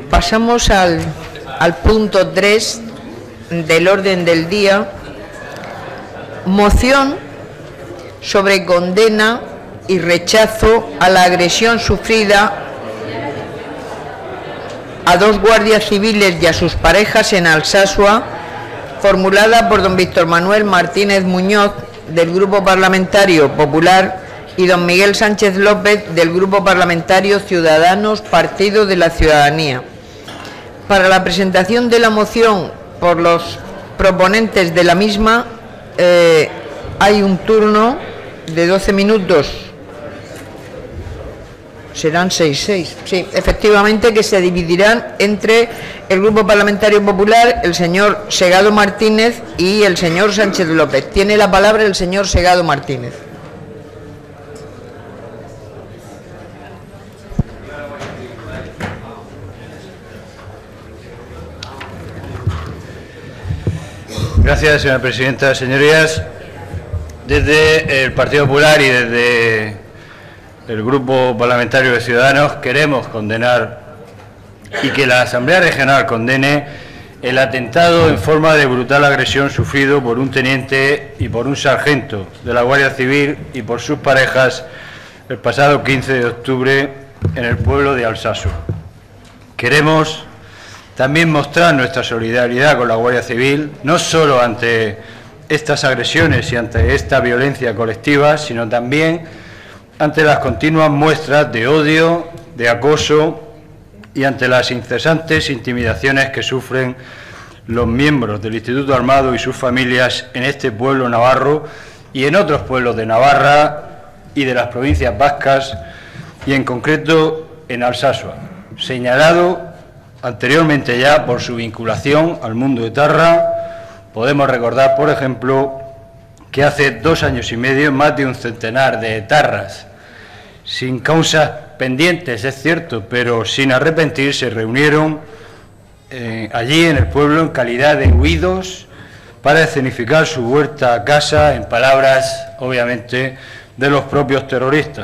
Pasamos al punto 3 del orden del día, moción sobre condena y rechazo a la agresión sufrida a 2 guardias civiles y a sus parejas en Alsasua, formulada por don Víctor Manuel Martínez Muñoz, del Grupo Parlamentario Popular, y don Miguel Sánchez López, del Grupo Parlamentario Ciudadanos, Partido de la Ciudadanía. Para la presentación de la moción por los proponentes de la misma, hay un turno de 12 minutos. Serán 6. Sí, efectivamente, que se dividirán entre el Grupo Parlamentario Popular, el señor Segado Martínez y el señor Sánchez López. Tiene la palabra el señor Segado Martínez. Gracias, señora presidenta. Señorías, desde el Partido Popular y desde el Grupo Parlamentario de Ciudadanos queremos condenar y que la Asamblea Regional condene el atentado en forma de brutal agresión sufrido por un teniente y por un sargento de la Guardia Civil y por sus parejas el pasado 15 de octubre en el pueblo de Alsasua. Queremos también mostrar nuestra solidaridad con la Guardia Civil, no solo ante estas agresiones y ante esta violencia colectiva, sino también ante las continuas muestras de odio, de acoso y ante las incesantes intimidaciones que sufren los miembros del Instituto Armado y sus familias en este pueblo navarro y en otros pueblos de Navarra y de las provincias vascas y en concreto en Alsasua, señalado anteriormente ya por su vinculación al mundo etarra. Podemos recordar, por ejemplo, que hace 2 años y medio más de un centenar de etarras, sin causas pendientes, es cierto, pero sin arrepentir, se reunieron allí en el pueblo en calidad de huidos para escenificar su vuelta a casa, en palabras, obviamente, de los propios terroristas.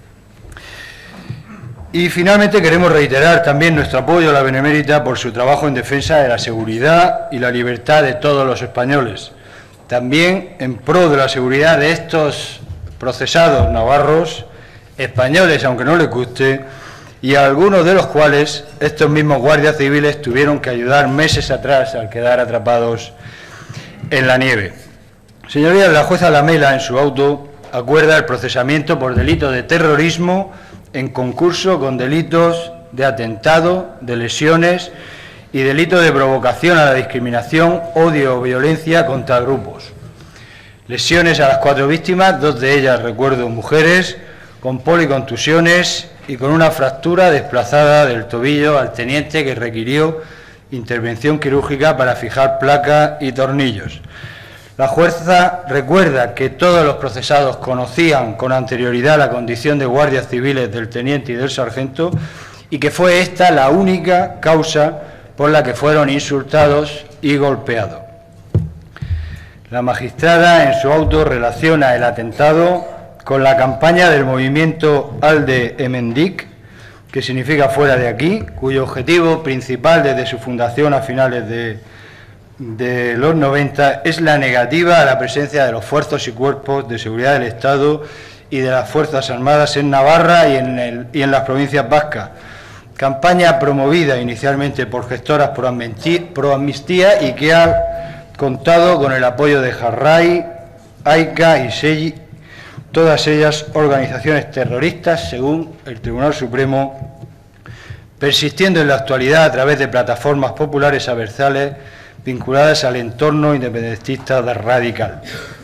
Y finalmente queremos reiterar también nuestro apoyo a la Benemérita por su trabajo en defensa de la seguridad y la libertad de todos los españoles, también en pro de la seguridad de estos procesados navarros, españoles aunque no les guste, y a algunos de los cuales estos mismos guardias civiles tuvieron que ayudar meses atrás al quedar atrapados en la nieve. Señorías, la jueza Lamela en su auto acuerda el procesamiento por delito de terrorismo en concurso con delitos de atentado, de lesiones y delito de provocación a la discriminación, odio o violencia contra grupos. Lesiones a las 4 víctimas, 2 de ellas, recuerdo, mujeres, con policontusiones y con una fractura desplazada del tobillo al teniente que requirió intervención quirúrgica para fijar placa y tornillos. La jueza recuerda que todos los procesados conocían con anterioridad la condición de guardias civiles del teniente y del sargento y que fue esta la única causa por la que fueron insultados y golpeados. La magistrada en su auto relaciona el atentado con la campaña del movimiento Alde Hemendik, que significa fuera de aquí, cuyo objetivo principal desde su fundación a finales de los 90 es la negativa a la presencia de los fuerzas y cuerpos de seguridad del Estado y de las Fuerzas Armadas en Navarra y en las provincias vascas. Campaña promovida inicialmente por gestoras pro amnistía y que ha contado con el apoyo de Jarray, AICA y SEI, todas ellas organizaciones terroristas según el Tribunal Supremo, persistiendo en la actualidad a través de plataformas populares aversales vinculadas al entorno independentista radical.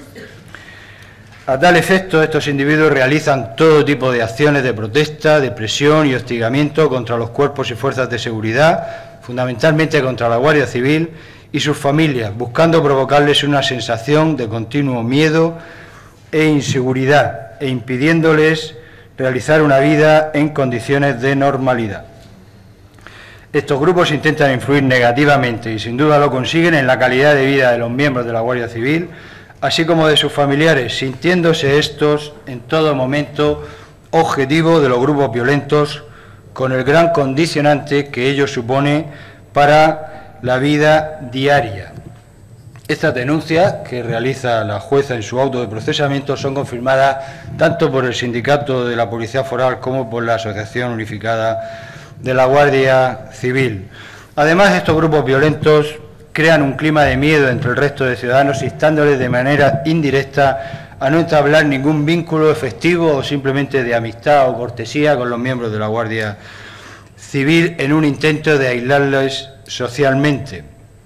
A tal efecto, estos individuos realizan todo tipo de acciones de protesta, de presión y hostigamiento contra los cuerpos y fuerzas de seguridad, fundamentalmente contra la Guardia Civil y sus familias, buscando provocarles una sensación de continuo miedo e inseguridad e impidiéndoles realizar una vida en condiciones de normalidad. Estos grupos intentan influir negativamente y sin duda lo consiguen en la calidad de vida de los miembros de la Guardia Civil, así como de sus familiares, sintiéndose estos en todo momento objetivo de los grupos violentos con el gran condicionante que ello supone para la vida diaria. Estas denuncias que realiza la jueza en su auto de procesamiento son confirmadas tanto por el Sindicato de la Policía Foral como por la Asociación Unificada de la Guardia Civil. Además, estos grupos violentos crean un clima de miedo entre el resto de ciudadanos, instándoles de manera indirecta a no entablar ningún vínculo efectivo o simplemente de amistad o cortesía con los miembros de la Guardia Civil en un intento de aislarles socialmente.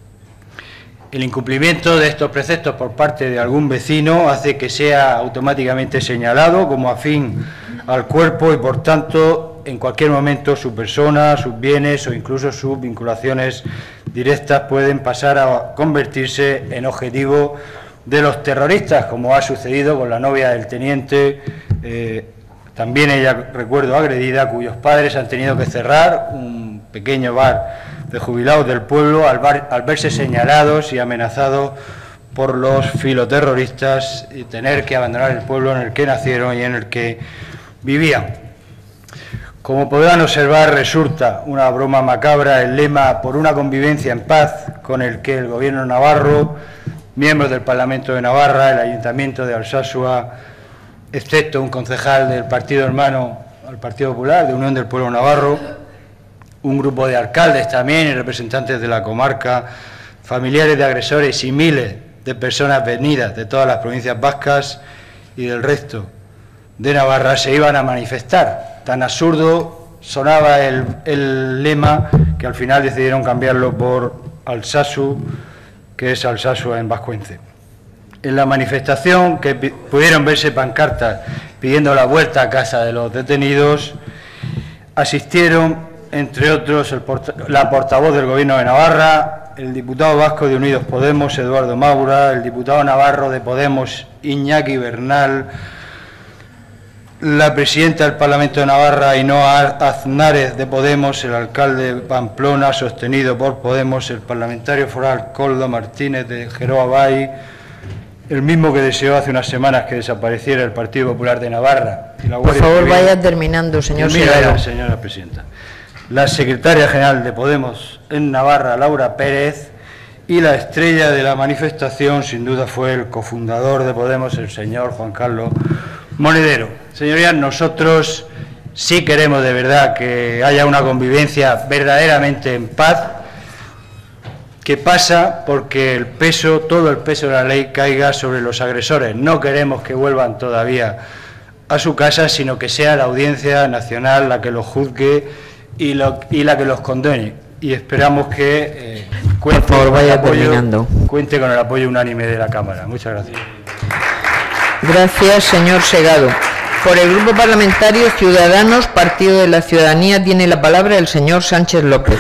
El incumplimiento de estos preceptos por parte de algún vecino hace que sea automáticamente señalado como afín al cuerpo y, por tanto, en cualquier momento su persona, sus bienes o incluso sus vinculaciones directas pueden pasar a convertirse en objetivo de los terroristas, como ha sucedido con la novia del teniente, también ella, recuerdo, agredida, cuyos padres han tenido que cerrar un pequeño bar de jubilados del pueblo al verse señalados y amenazados por los filoterroristas y tener que abandonar el pueblo en el que nacieron y en el que vivían. Como podrán observar, resulta una broma macabra el lema "por una convivencia en paz", con el que el Gobierno navarro, miembros del Parlamento de Navarra, el Ayuntamiento de Alsasua, excepto un concejal del partido hermano al Partido Popular, de Unión del Pueblo Navarro, un grupo de alcaldes también y representantes de la comarca, familiares de agresores y miles de personas venidas de todas las provincias vascas y del resto de Navarra se iban a manifestar. Tan absurdo sonaba el lema que al final decidieron cambiarlo por Alsasu, que es Alsasua en vascuence. En la manifestación, que pudieron verse pancartas pidiendo la vuelta a casa de los detenidos, asistieron, entre otros, la portavoz del Gobierno de Navarra, el diputado vasco de Unidos Podemos, Eduardo Maura, el diputado navarro de Podemos, Iñaki Bernal, la presidenta del Parlamento de Navarra, Ainhoa Aznárez, de Podemos, el alcalde de Pamplona, sostenido por Podemos, el parlamentario foral Koldo Martínez de Geroa Bai, el mismo que deseó hace unas semanas que desapareciera el Partido Popular de Navarra. Y la Guardia Por favor, Civil. vaya terminando, señor Segado. Señora presidenta. La secretaria general de Podemos en Navarra, Laura Pérez, y la estrella de la manifestación, sin duda, fue el cofundador de Podemos, el señor Juan Carlos Monedero. Señorías, nosotros sí queremos de verdad que haya una convivencia verdaderamente en paz, que pasa porque el peso, todo el peso de la ley caiga sobre los agresores. No queremos que vuelvan todavía a su casa, sino que sea la Audiencia Nacional la que los juzgue y la que los condene. Y esperamos que cuente con el apoyo unánime de la Cámara. Muchas gracias. Gracias, señor Segado. Por el Grupo Parlamentario Ciudadanos, Partido de la Ciudadanía, tiene la palabra el señor Sánchez López.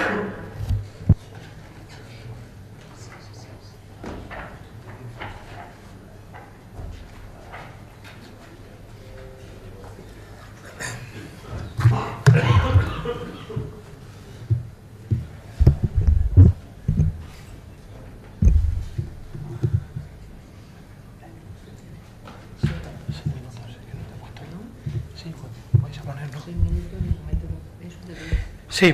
Sí.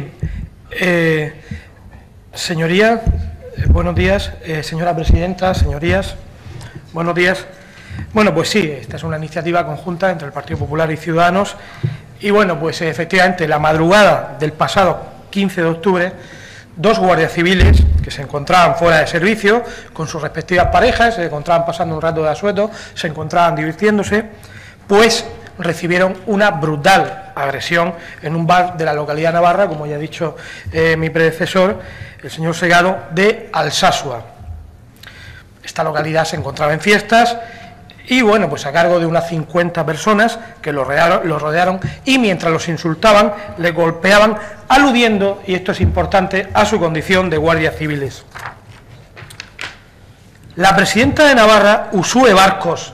Señoría, buenos días. Señora presidenta, señorías, buenos días. Bueno, pues sí, esta es una iniciativa conjunta entre el Partido Popular y Ciudadanos. Y bueno, pues efectivamente, la madrugada del pasado 15 de octubre, dos guardias civiles que se encontraban fuera de servicio con sus respectivas parejas, se encontraban pasando un rato de asueto, se encontraban divirtiéndose, pues recibieron una brutal agresión en un bar de la localidad navarra, como ya ha dicho mi predecesor, el señor Segado, de Alsasua. Esta localidad se encontraba en fiestas y, bueno, pues a cargo de unas 50 personas que los rodearon y mientras los insultaban, les golpeaban, aludiendo, y esto es importante, a su condición de guardias civiles. La presidenta de Navarra, Uxue Barkos,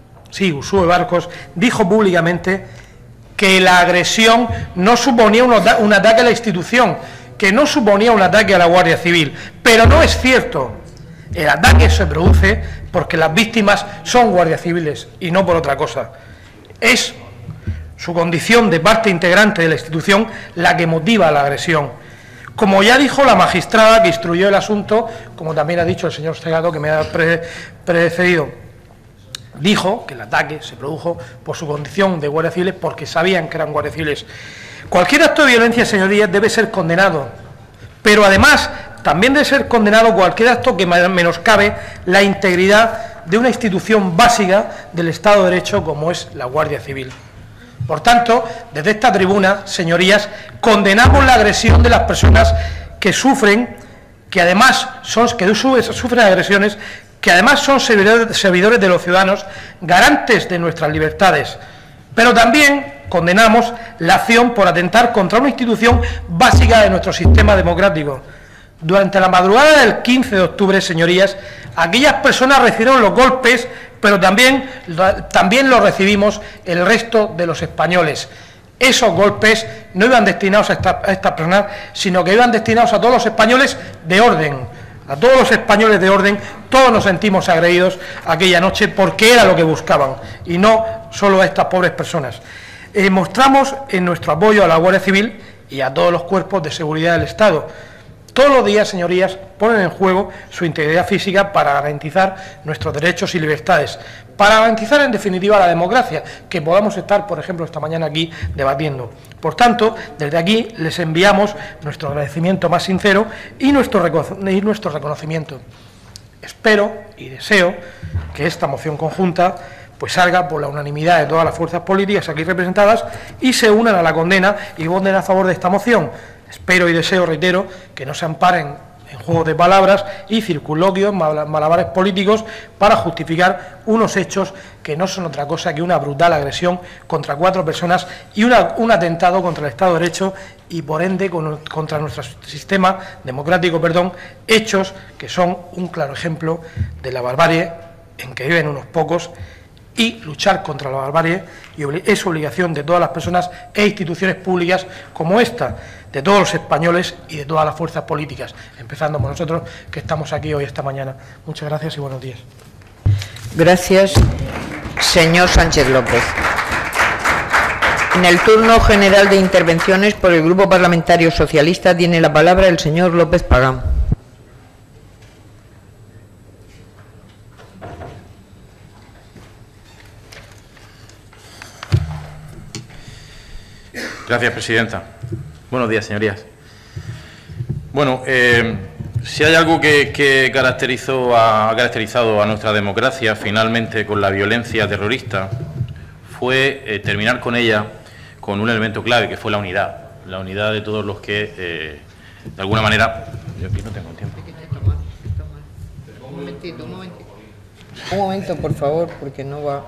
dijo públicamente que la agresión no suponía un ataque a la institución, que no suponía un ataque a la Guardia Civil, pero no es cierto. El ataque se produce porque las víctimas son guardias civiles y no por otra cosa. Es su condición de parte integrante de la institución, la que motiva la agresión. Como ya dijo la magistrada que instruyó el asunto, como también ha dicho el señor Segado, que me ha precedido, dijo que el ataque se produjo por su condición de guardias civiles, porque sabían que eran guardias civiles. Cualquier acto de violencia, señorías, debe ser condenado, pero además también debe ser condenado cualquier acto que menoscabe la integridad de una institución básica del Estado de Derecho como es la Guardia Civil. Por tanto, desde esta tribuna, señorías, condenamos la agresión de las personas que sufren, que además sufren agresiones, que además son servidores de los ciudadanos, garantes de nuestras libertades, pero también condenamos la acción por atentar contra una institución básica de nuestro sistema democrático. Durante la madrugada del 15 de octubre, señorías, aquellas personas recibieron los golpes, pero también los recibimos el resto de los españoles. Esos golpes no iban destinados a estas personas, sino que iban destinados a todos los españoles de orden. A todos los españoles de orden, todos nos sentimos agredidos aquella noche porque era lo que buscaban, y no solo a estas pobres personas. Mostramos en nuestro apoyo a la Guardia Civil y a todos los cuerpos de seguridad del Estado. Todos los días, señorías, ponen en juego su integridad física para garantizar nuestros derechos y libertades, para garantizar, en definitiva, la democracia, que podamos estar, por ejemplo, esta mañana aquí debatiendo. Por tanto, desde aquí les enviamos nuestro agradecimiento más sincero y nuestro reconocimiento. Espero y deseo que esta moción conjunta pues salga por la unanimidad de todas las fuerzas políticas aquí representadas y se unan a la condena y voten a favor de esta moción. Espero y deseo, reitero, que no se amparen en juegos de palabras y circunloquios, malabares políticos para justificar unos hechos que no son otra cosa que una brutal agresión contra 4 personas y un atentado contra el Estado de Derecho y, por ende, contra nuestro sistema democrático, hechos que son un claro ejemplo de la barbarie en que viven unos pocos. Y luchar contra la barbarie es obligación de todas las personas e instituciones públicas como esta, de todos los españoles y de todas las fuerzas políticas, empezando por nosotros que estamos aquí hoy esta mañana. Muchas gracias y buenos días. Gracias, señor Sánchez López. En el turno general de intervenciones por el Grupo Parlamentario Socialista tiene la palabra el señor López Pagán. Gracias, presidenta. Buenos días, señorías. Bueno, si hay algo que ha caracterizado a nuestra democracia, finalmente, con la violencia terrorista, fue terminar con ella con un elemento clave, que fue la unidad de todos los que, de alguna manera... Yo aquí no tengo tiempo. Un momento, por favor, porque no va...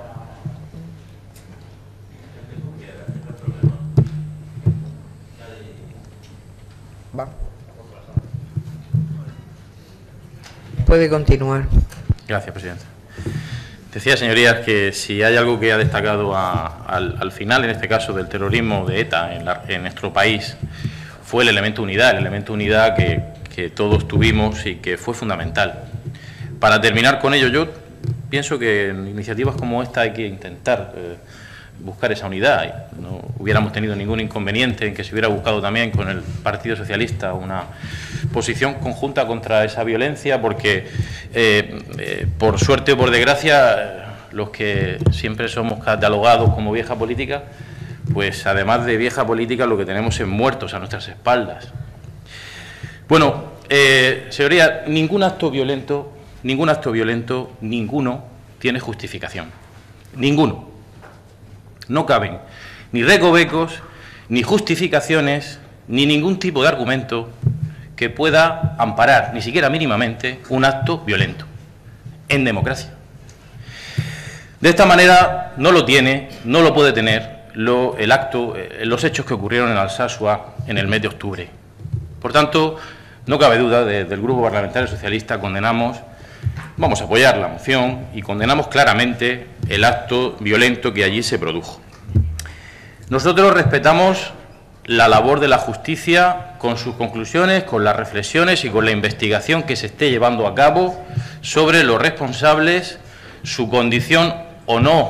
Puede continuar. Gracias, presidenta. Decía, señorías, que si hay algo que ha destacado al final, en este caso, del terrorismo de ETA en nuestro país, fue el elemento unidad que todos tuvimos y que fue fundamental. Para terminar con ello, yo pienso que en iniciativas como esta hay que intentar buscar esa unidad. No hubiéramos tenido ningún inconveniente en que se hubiera buscado también con el Partido Socialista una posición conjunta contra esa violencia, porque por suerte o por desgracia, los que siempre somos catalogados como vieja política, pues además de vieja política lo que tenemos es muertos a nuestras espaldas. Bueno, señoría, ningún acto violento, ninguno tiene justificación. Ninguno. No caben ni recovecos, ni justificaciones, ni ningún tipo de argumento que pueda amparar, ni siquiera mínimamente, un acto violento en democracia. De esta manera no lo tiene, no lo puede tener los hechos que ocurrieron en Alsasua en el mes de octubre. Por tanto, no cabe duda, desde el Grupo Parlamentario Socialista vamos a apoyar la moción y condenamos claramente el acto violento que allí se produjo. Nosotros respetamos la labor de la justicia con sus conclusiones, con las reflexiones y con la investigación que se esté llevando a cabo sobre los responsables, su condición o no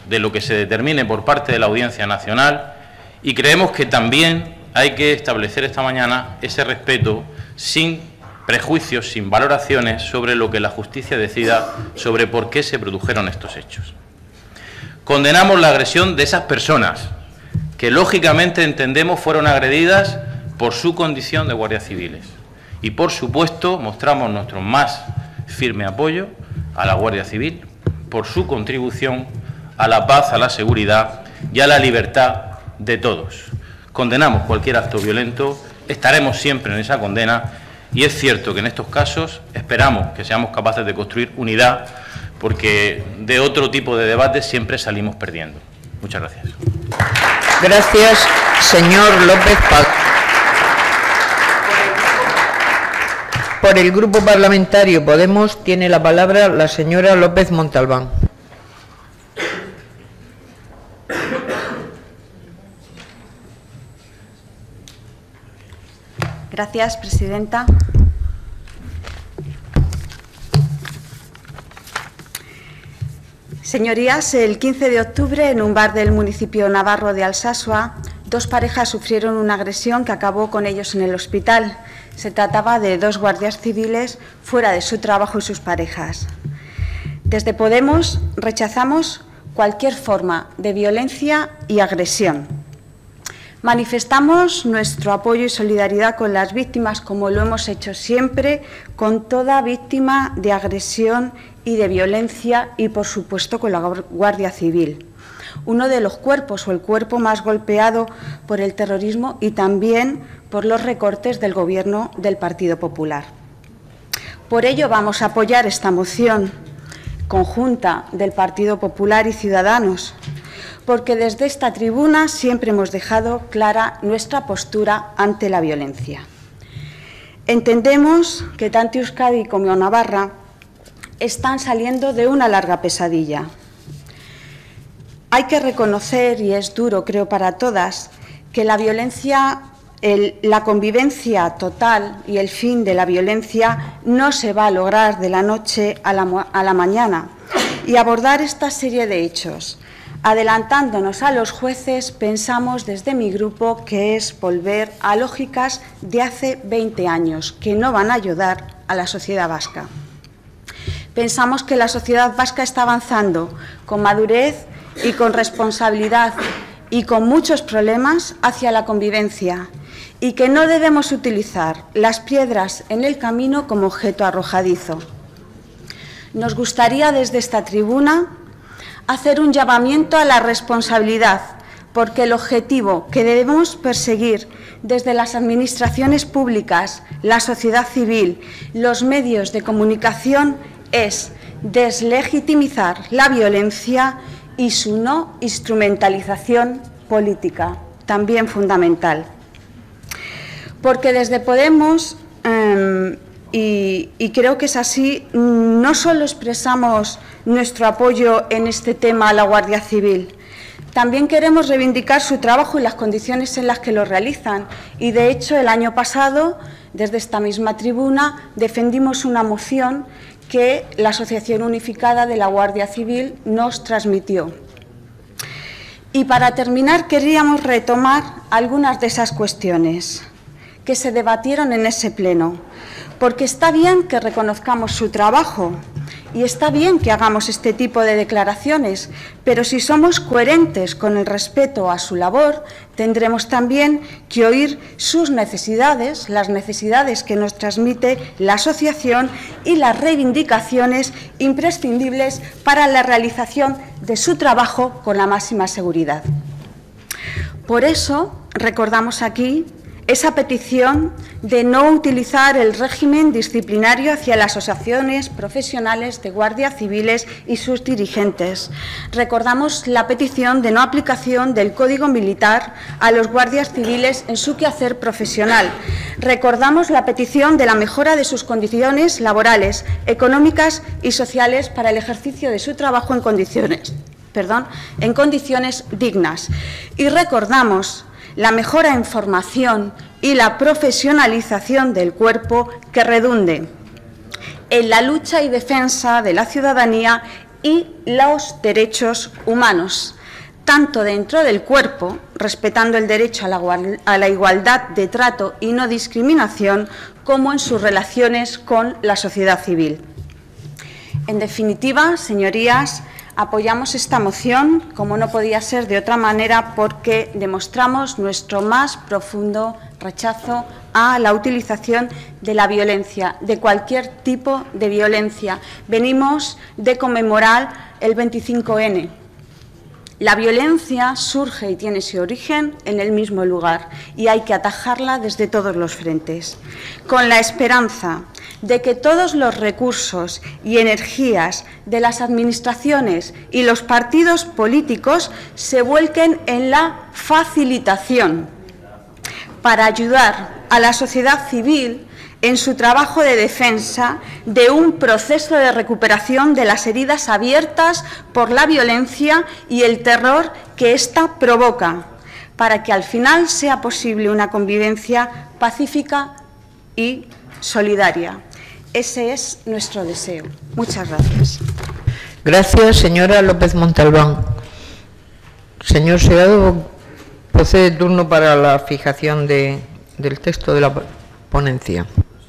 de lo que se determine por parte de la Audiencia Nacional, y creemos que también hay que establecer esta mañana ese respeto sin prejuicios, sin valoraciones sobre lo que la justicia decida sobre por qué se produjeron estos hechos. Condenamos la agresión de esas personas que lógicamente entendemos fueron agredidas por su condición de guardias civiles y, por supuesto, mostramos nuestro más firme apoyo a la Guardia Civil por su contribución a la paz, a la seguridad y a la libertad de todos. Condenamos cualquier acto violento, estaremos siempre en esa condena, y es cierto que en estos casos esperamos que seamos capaces de construir unidad, porque de otro tipo de debates siempre salimos perdiendo. Muchas gracias. Gracias, señor López Paz. Por el Grupo Parlamentario Podemos tiene la palabra la señora López Montalbán. Gracias, presidenta. Señorías, el 15 de octubre, en un bar del municipio navarro de Alsasua, dos parejas sufrieron una agresión que acabó con ellos en el hospital. Se trataba de dos guardias civiles fuera de su trabajo y sus parejas. Desde Podemos rechazamos cualquier forma de violencia y agresión. Manifestamos nuestro apoyo y solidaridad con las víctimas, como lo hemos hecho siempre, con toda víctima de agresión y de violencia y, por supuesto, con la Guardia Civil, uno de los cuerpos o el cuerpo más golpeado por el terrorismo y también por los recortes del Gobierno del Partido Popular. Por ello vamos a apoyar esta moción conjunta del Partido Popular y Ciudadanos, porque desde esta tribuna siempre hemos dejado clara nuestra postura ante la violencia. Entendemos que tanto Euskadi como Navarra están saliendo de una larga pesadilla. Hay que reconocer, y es duro creo para todas, que la violencia, la convivencia total y el fin de la violencia no se va a lograr de la noche a la mañana, y abordar esta serie de hechos adelantándonos a los jueces, pensamos desde mi grupo que es volver a lógicas de hace 20 años, que no van a ayudar a la sociedad vasca. Pensamos que la sociedad vasca está avanzando con madurez y con responsabilidad y con muchos problemas hacia la convivencia, y que no debemos utilizar las piedras en el camino como objeto arrojadizo. Nos gustaría desde esta tribuna hacer un llamamiento a la responsabilidad, porque el objetivo que debemos perseguir desde las administraciones públicas, la sociedad civil, los medios de comunicación es deslegitimizar la violencia y su no instrumentalización política, también fundamental. Porque desde Podemos, y creo que es así, no solo expresamos nuestro apoyo en este tema a la Guardia Civil, también queremos reivindicar su trabajo y las condiciones en las que lo realizan. Y, de hecho, el año pasado, desde esta misma tribuna, defendimos una moción que la Asociación Unificada de la Guardia Civil nos transmitió. Y, para terminar, queríamos retomar algunas de esas cuestiones que se debatieron en ese pleno, porque está bien que reconozcamos su trabajo y está bien que hagamos este tipo de declaraciones, pero si somos coherentes con el respeto a su labor, tendremos también que oír sus necesidades, las necesidades que nos transmite la asociación y las reivindicaciones imprescindibles para la realización de su trabajo con la máxima seguridad. Por eso, recordamos aquí esa petición de no utilizar el régimen disciplinario hacia las asociaciones profesionales de guardias civiles y sus dirigentes. Recordamos la petición de no aplicación del Código Militar a los guardias civiles en su quehacer profesional. Recordamos la petición de la mejora de sus condiciones laborales, económicas y sociales para el ejercicio de su trabajo en condiciones dignas. Y recordamos la mejora en formación y la profesionalización del cuerpo que redunde en la lucha y defensa de la ciudadanía y los derechos humanos, tanto dentro del cuerpo, respetando el derecho a la igualdad de trato y no discriminación, como en sus relaciones con la sociedad civil. En definitiva, señorías, apoyamos esta moción, como no podía ser de otra manera, porque demostramos nuestro más profundo rechazo a la utilización de la violencia, de cualquier tipo de violencia. Venimos de conmemorar el 25N. La violencia surge y tiene su origen en el mismo lugar y hay que atajarla desde todos los frentes, con la esperanza de que todos los recursos y energías de las administraciones y los partidos políticos se vuelquen en la facilitación para ayudar a la sociedad civil en su trabajo de defensa de un proceso de recuperación de las heridas abiertas por la violencia y el terror que ésta provoca, para que al final sea posible una convivencia pacífica y solidaria. Ese es nuestro deseo. Muchas gracias. Gracias, señora López Montalbán. Señor Segado, procede turno para la fijación del texto de la ponencia.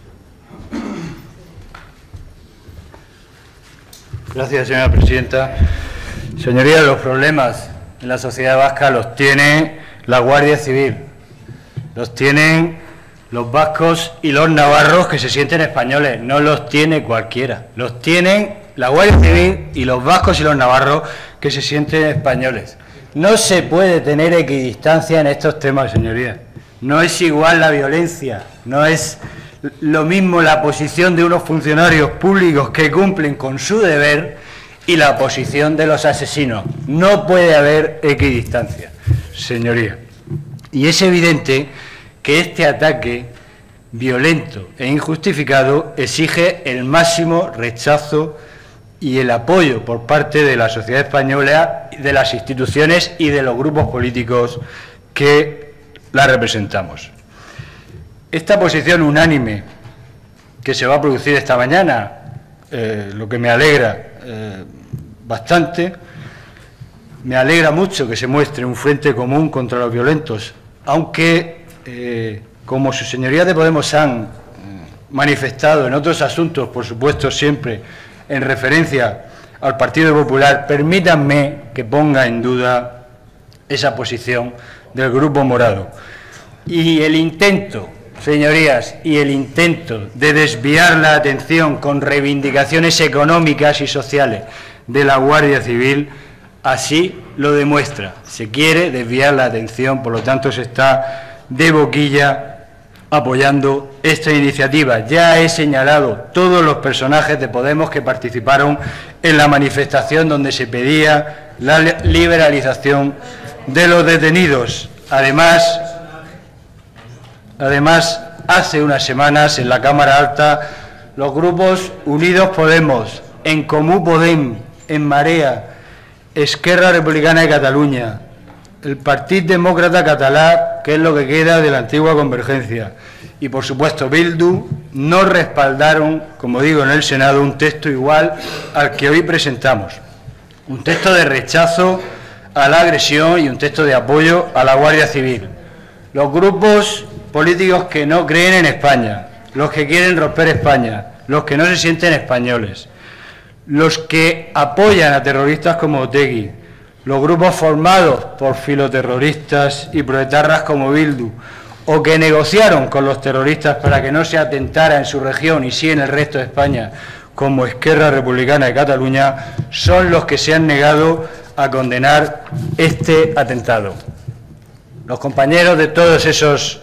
Gracias, señora presidenta. Señorías, los problemas en la sociedad vasca los tiene la Guardia Civil, los tienen los vascos y los navarros que se sienten españoles, no los tiene cualquiera, los tienen la Guardia Civil y los vascos y los navarros que se sienten españoles. No se puede tener equidistancia en estos temas, señorías. No es igual la violencia, no es lo mismo la posición de unos funcionarios públicos que cumplen con su deber y la posición de los asesinos. No puede haber equidistancia, señoría. Y es evidente que este ataque violento e injustificado exige el máximo rechazo y el apoyo por parte de la sociedad española, de las instituciones y de los grupos políticos que la representamos. Esta posición unánime que se va a producir esta mañana, lo que me alegra bastante, me alegra mucho que se muestre un frente común contra los violentos, aunque, como sus señorías de Podemos han manifestado en otros asuntos, por supuesto siempre en referencia al Partido Popular, permítanme que ponga en duda esa posición del Grupo Morado. Y el intento, señorías, y el intento de desviar la atención con reivindicaciones económicas y sociales de la Guardia Civil, así lo demuestra. Se quiere desviar la atención, por lo tanto se está de boquilla apoyando esta iniciativa. Ya he señalado todos los personajes de Podemos que participaron en la manifestación donde se pedía la liberalización de los detenidos. Además, hace unas semanas en la Cámara Alta, los grupos Unidos Podemos, En Comú Podem, En Marea, Esquerra Republicana de Cataluña, el Partit Demócrata Catalá, que es lo que queda de la antigua Convergencia, y por supuesto Bildu, no respaldaron, como digo, en el Senado un texto igual al que hoy presentamos. Un texto de rechazo a la agresión y un texto de apoyo a la Guardia Civil. Los grupos políticos que no creen en España, los que quieren romper España, los que no se sienten españoles, los que apoyan a terroristas como Otegi, los grupos formados por filoterroristas y proetarras como Bildu, o que negociaron con los terroristas para que no se atentara en su región y sí en el resto de España, como Esquerra Republicana de Cataluña, son los que se han negado a condenar este atentado. Los compañeros de todos esos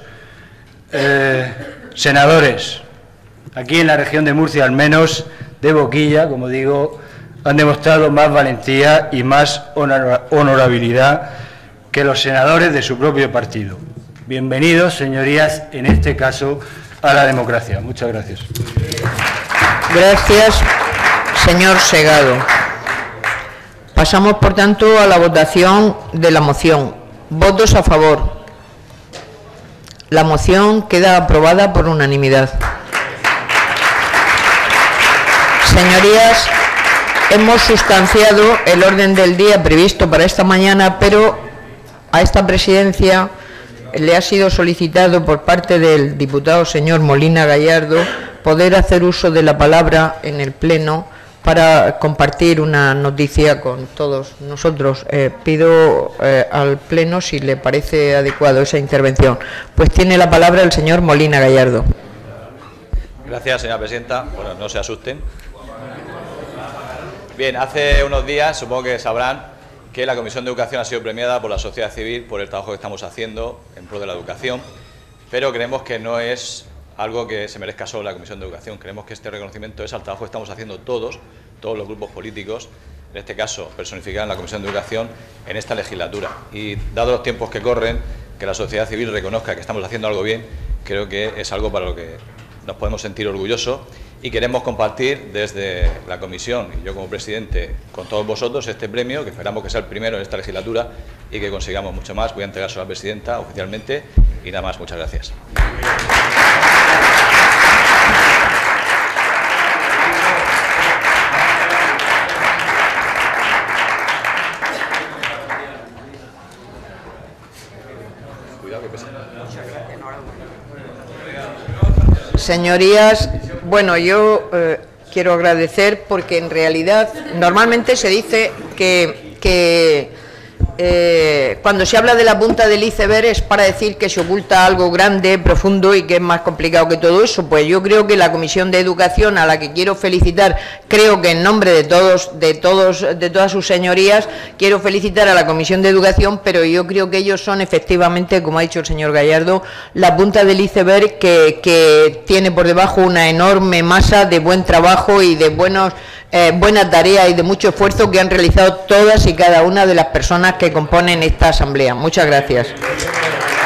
senadores, aquí en la región de Murcia al menos, de boquilla, como digo, han demostrado más valentía y más honorabilidad que los senadores de su propio partido. Bienvenidos, señorías, en este caso, a la democracia. Muchas gracias. Gracias, señor Segado. Pasamos, por tanto, a la votación de la moción. Votos a favor. La moción queda aprobada por unanimidad. Señorías, hemos sustanciado el orden del día previsto para esta mañana, pero a esta presidencia le ha sido solicitado por parte del diputado señor Molina Gallardo poder hacer uso de la palabra en el Pleno para compartir una noticia con todos nosotros. Pido al Pleno si le parece adecuado esa intervención. Pues tiene la palabra el señor Molina Gallardo. Gracias, señora presidenta. Bueno, no se asusten. Bien, hace unos días, supongo que sabrán, que la Comisión de Educación ha sido premiada por la sociedad civil por el trabajo que estamos haciendo en pro de la educación, pero creemos que no es algo que se merezca solo la Comisión de Educación. Creemos que este reconocimiento es al trabajo que estamos haciendo todos los grupos políticos, en este caso personificado en la Comisión de Educación, en esta legislatura. Y dados los tiempos que corren, que la sociedad civil reconozca que estamos haciendo algo bien, creo que es algo para lo que nos podemos sentir orgullosos y queremos compartir desde la Comisión y yo como presidente con todos vosotros este premio, que esperamos que sea el primero en esta legislatura y que consigamos mucho más. Voy a entregárselo a la presidenta oficialmente y nada más. Muchas gracias. Señorías, bueno, yo quiero agradecer porque en realidad normalmente se dice que cuando se habla de la punta del iceberg es para decir que se oculta algo grande, profundo y que es más complicado que todo eso. Pues yo creo que la Comisión de Educación, a la que quiero felicitar, creo que en nombre de todas sus señorías, quiero felicitar a la Comisión de Educación, pero yo creo que ellos son efectivamente, como ha dicho el señor Gallardo, la punta del iceberg que tiene por debajo una enorme masa de buen trabajo y de buena tarea y de mucho esfuerzo que han realizado todas y cada una de las personas que componen esta asamblea. Muchas gracias.